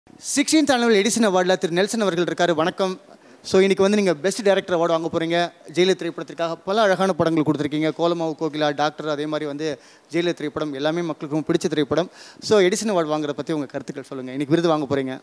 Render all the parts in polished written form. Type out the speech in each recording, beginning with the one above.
16th annual Edison அவார்டில் திரு Nelson அவர்கள் இருக்கார். வணக்கம். ஸோ இன்றைக்கி வந்து நீங்கள் பெஸ்ட் டைரக்டர் அவார்டு வாங்க போகிறீங்க. ஜெயிலர் திரைப்படத்திற்காக பல அழகான படங்கள் கொடுத்துருக்கீங்க. கோலமாவு கோகிலா, டாக்டர், அதே மாதிரி வந்து ஜெயிலர் திரைப்படம் எல்லாமே மக்களுக்கும் பிடிச்ச திரைப்படம். ஸோ எடிசன் அவார்டு வாங்குறத பற்றி உங்கள் கருத்துக்கள் சொல்லுங்கள். இன்றைக்கி விருது வாங்க போகிறீங்க.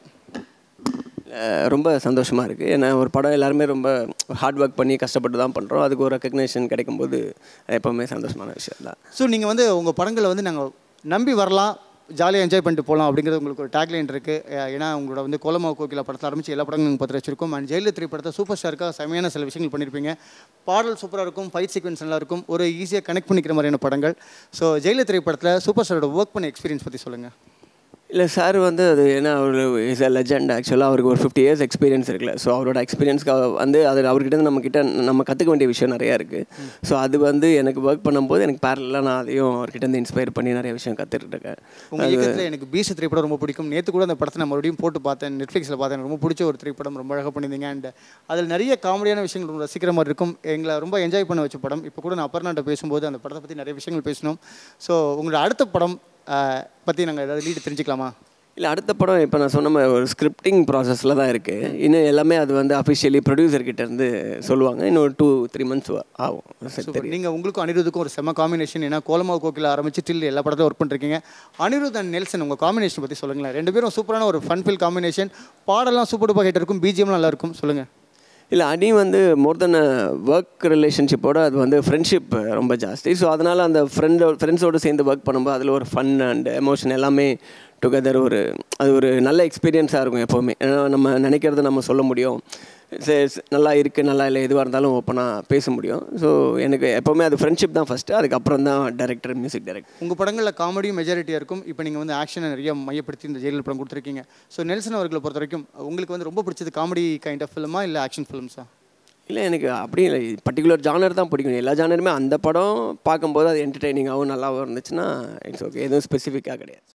ரொம்ப சந்தோஷமாக இருக்குது. ஏன்னா ஒரு படம் எல்லாருமே ரொம்ப ஹார்ட் ஒர்க் பண்ணி கஷ்டப்பட்டு தான் பண்ணுறோம். அதுக்கு ஒரு ரெக்கக்னேஷன் கிடைக்கும்போது எப்போவுமே சந்தோஷமான விஷயம் தான். ஸோ நீங்கள் வந்து உங்கள் படங்களை வந்து நாங்கள் நம்பி வரலாம், ஜாலியாக என்ஜாய் பண்ணிட்டு போகலாம் அப்படிங்கிறது உங்களுக்கு ஒரு டேக்லைன் இருக்குது. ஏன்னா உங்களோட வந்து கோலமாவு கோகிலா படத்தில் ஆரம்பித்து எல்லா படங்களும் நீங்கள் பார்த்து வச்சிருக்கோம். அண்ட் ஜெயிலர் திரைப்படத்தை சூப்பர் ஸ்டாருக்காக செமையான சில விஷயங்கள் பண்ணியிருப்பீங்க. பாடல் சூப்பராக இருக்கும், ஃபைட் சீக்வன்ஸ் நல்லா இருக்கும், ஒரு ஈஸியாக கனெக்ட் பண்ணிக்கிற மாதிரியான படங்கள். ஸோ ஜெயிலர் திரைப்படத்தில் சூப்பர் ஸ்டாரோட ஒர்க் பண்ண எக்ஸ்பீரியன்ஸ் பற்றி சொல்லுங்கள். இல்லை சார் வந்து அது ஏன்னா அவர் இஸ் அ லெஜண்ட். ஆக்சுவலாக அவருக்கு ஒரு 50 years எக்ஸ்பீரியன்ஸ் இருக்குல்ல. ஸோ அவரோட எக்ஸ்பீரியன்ஸ்க்காக வந்து அது அவர்கிட்ட நம்ம கற்றுக்க வேண்டிய விஷயம் நிறையா இருக்குது. ஸோ அது வந்து எனக்கு ஒர்க் பண்ணும்போது எனக்கு பேரலாக நான் அதையும் அவர்கிட்ட இன்ஸ்பயர் பண்ணி நிறைய விஷயம் கற்றுக்கிட்டுருக்கேன். உங்கள் இயக்கத்தில் எனக்கு பீஸ் திரைப்படம் ரொம்ப பிடிக்கும். நேற்று கூட அந்த படத்தை நான் மறுபடியும் போட்டு பார்த்தேன், நெட்ஃப்ளிக்ஸில் பார்த்தேன். ரொம்ப பிடிச்ச ஒரு திரைப்படம், ரொம்ப அழகாக பண்ணியிருந்தீங்க. அண்ட் அதில் நிறைய காமெடியான விஷயங்கள் ரொம்ப ரசிக்கிற மாதிரி இருக்கும். எங்களை ரொம்ப என்ஜாய் பண்ண வச்ச படம். இப்போ கூட நான் அப்பர்னாட்ட பேசும்போது அந்த படத்தை பற்றி நிறைய விஷயங்கள் பேசணும். ஸோ உங்களோட அடுத்த படம் பற்றி நாங்கள் ஏதாவது லீடு தெரிஞ்சுக்கலாமா? இல்லை, அடுத்த படம் இப்போ நான் சொன்ன ஒரு ஸ்கிரிப்டிங் ப்ராசஸில் தான் இருக்குது. இன்னும் எல்லாமே அது வந்து அஃபிஷியலி ப்ரொடியூசர்கிட்டேருந்து சொல்லுவாங்க. இன்னும் ஒரு 2-3 months ஆகும். சரி, நீங்கள் உங்களுக்கும் அனிருத்துக்கும் ஒரு செம காம்பினேஷன். ஏன்னா கோலமாவு கோகிலா ஆரம்பிச்சு டில் எல்லா படத்தையும் ஒர்க் பண்ணிருக்கீங்க. அனிருத் அண்ட் நெல்சன் உங்கள் காம்பினேஷன் பற்றி சொல்லுங்களேன். ரெண்டு பேரும் சூப்பரான ஒரு ஃபன்ஃபில் காம்பினேஷன். பாடலாம் சூப்பர் டூப்பர் ஹிட் இருக்கும், பிஜிஎம்லாம் நல்லா இருக்கும். சொல்லுங்கள். இல்லை, அடி வந்து மோர் தென் ஒர்க் ரிலேஷன்ஷிப்போட அது வந்து ஃப்ரெண்ட்ஷிப் ரொம்ப ஜாஸ்தி. ஸோ அதனால் அந்த ஃப்ரெண்ட்ஸோடு சேர்ந்து ஒர்க் பண்ணும்போது அதில் ஒரு ஃபன் அண்ட் எமோஷன் எல்லாமே டுகெதர் அது ஒரு நல்ல எக்ஸ்பீரியன்ஸாக இருக்கும் எப்போவுமே. ஏன்னா நம்ம நினைக்கிறத நம்ம சொல்ல முடியும். நல்லா இருக்குது நல்லா இல்லை எதுவாக இருந்தாலும் ஓப்பனாக பேச முடியும். ஸோ எனக்கு எப்போவுமே அது ஃப்ரெண்ட்ஷிப் தான் ஃபஸ்ட்டு, அதுக்கப்புறம் தான் டைரக்டர், மியூசிக் டைரக்டர். உங்கள் படங்களில் காமெடியும் மெஜாரிட்டியாக இருக்கும். இப்போ நீங்கள் வந்து ஆக்ஷனை நிறைய மையப்படுத்தி இந்த ஜெயிலர் படம் கொடுத்துருக்கீங்க. ஸோ நெல்சன் அவர்களை பொறுத்த வரைக்கும் உங்களுக்கு வந்து ரொம்ப பிடிச்சது காமெடி கைண்ட் ஆஃப் ஃபிலிமா இல்லை ஆக்ஷன் ஃபிலிம்ஸா? இல்லை, எனக்கு அப்படி இல்லை, பர்டிகுலர் ஜானர் தான் பிடிக்கும். எல்லா ஜானருமே அந்த படம் பார்க்கும்போது அது என்டர்டெய்னிங்காகவும் நல்லாவும் இருந்துச்சுன்னா இட்ஸ் ஓகே. எதுவும் ஸ்பெசிஃபிக்காக கிடையாது.